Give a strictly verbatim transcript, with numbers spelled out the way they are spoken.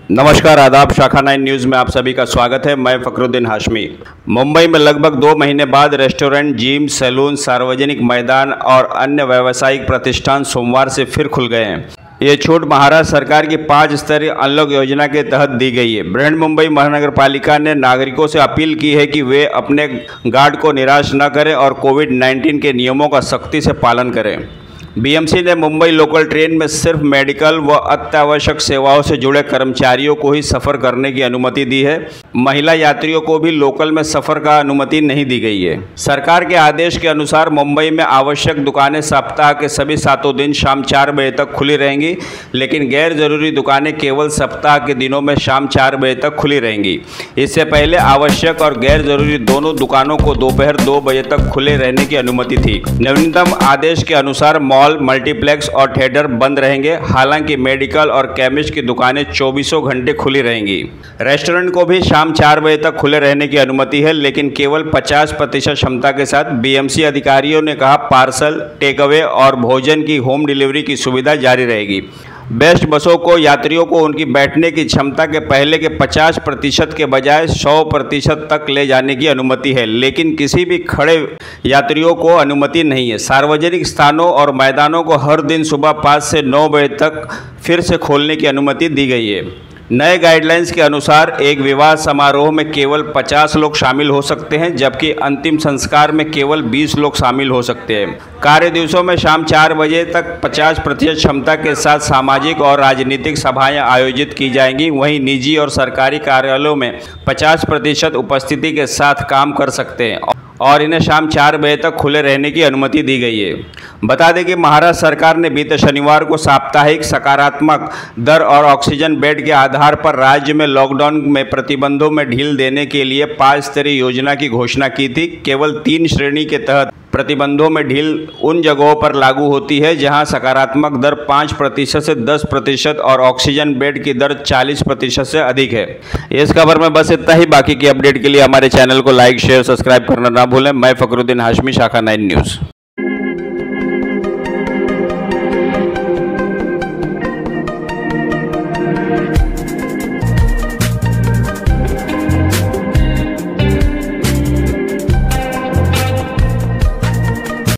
नमस्कार, आदाब। शाखा नाइन न्यूज़ में आप सभी का स्वागत है। मैं फखरुद्दीन हाशमी। मुंबई में लगभग दो महीने बाद रेस्टोरेंट, जिम, सैलून, सार्वजनिक मैदान और अन्य व्यावसायिक प्रतिष्ठान सोमवार से फिर खुल गए हैं। ये छूट महाराष्ट्र सरकार की पाँच स्तरीय अनलॉक योजना के तहत दी गई है। बृहन्मुंबई महानगर पालिका ने नागरिकों से अपील की है कि वे अपने गार्ड को निराश न करें और कोविड नाइन्टीन के नियमों का सख्ती से पालन करें। बीएमसी ने मुंबई लोकल ट्रेन में सिर्फ मेडिकल व अत्यावश्यक सेवाओं से जुड़े कर्मचारियों को ही सफ़र करने की अनुमति दी है। महिला यात्रियों को भी लोकल में सफ़र का अनुमति नहीं दी गई है। सरकार के आदेश के अनुसार मुंबई में आवश्यक दुकानें सप्ताह के सभी सातों दिन शाम चार बजे तक खुली रहेंगी, लेकिन गैर ज़रूरी दुकानें केवल सप्ताह के दिनों में शाम चार बजे तक खुली रहेंगी। इससे पहले आवश्यक और गैर ज़रूरी दोनों दुकानों को दोपहर दो बजे तक खुले रहने की अनुमति थी। नवीनतम आदेश के अनुसार मॉल, मल्टीप्लेक्स और थिएटर बंद रहेंगे। हालांकि मेडिकल और केमिस्ट की दुकानें चौबीसों घंटे खुली रहेंगी। रेस्टोरेंट को भी शाम चार बजे तक खुले रहने की अनुमति है, लेकिन केवल पचास प्रतिशत क्षमता के साथ। बीएमसी अधिकारियों ने कहा, पार्सल, टेक अवे और भोजन की होम डिलीवरी की सुविधा जारी रहेगी। बेस्ट बसों को यात्रियों को उनकी बैठने की क्षमता के पहले के पचास प्रतिशत के बजाय सौ प्रतिशत तक ले जाने की अनुमति है, लेकिन किसी भी खड़े यात्रियों को अनुमति नहीं है। सार्वजनिक स्थानों और मैदानों को हर दिन सुबह पाँच से नौ बजे तक फिर से खोलने की अनुमति दी गई है। नए गाइडलाइंस के अनुसार एक विवाह समारोह में केवल पचास लोग शामिल हो सकते हैं, जबकि अंतिम संस्कार में केवल बीस लोग शामिल हो सकते हैं। कार्य दिवसों में शाम चार बजे तक पचास प्रतिशत क्षमता के साथ सामाजिक और राजनीतिक सभाएं आयोजित की जाएंगी। वहीं निजी और सरकारी कार्यालयों में पचास प्रतिशत उपस्थिति के साथ काम कर सकते हैं और इन्हें शाम चार बजे तक खुले रहने की अनुमति दी गई है। बता दें कि महाराष्ट्र सरकार ने बीते शनिवार को साप्ताहिक सकारात्मक दर और ऑक्सीजन बेड के आधार पर राज्य में लॉकडाउन में प्रतिबंधों में ढील देने के लिए पाँच स्तरीय योजना की घोषणा की थी। केवल तीन श्रेणी के तहत प्रतिबंधों में ढील उन जगहों पर लागू होती है जहां सकारात्मक दर पाँच प्रतिशत से दस प्रतिशत और ऑक्सीजन बेड की दर चालीस प्रतिशत से अधिक है। इस खबर में बस इतना ही। बाकी की अपडेट के लिए हमारे चैनल को लाइक, शेयर, सब्सक्राइब करना ना भूलें। मैं फखरुद्दीन हाशमी, शाखा नाइन न्यूज़।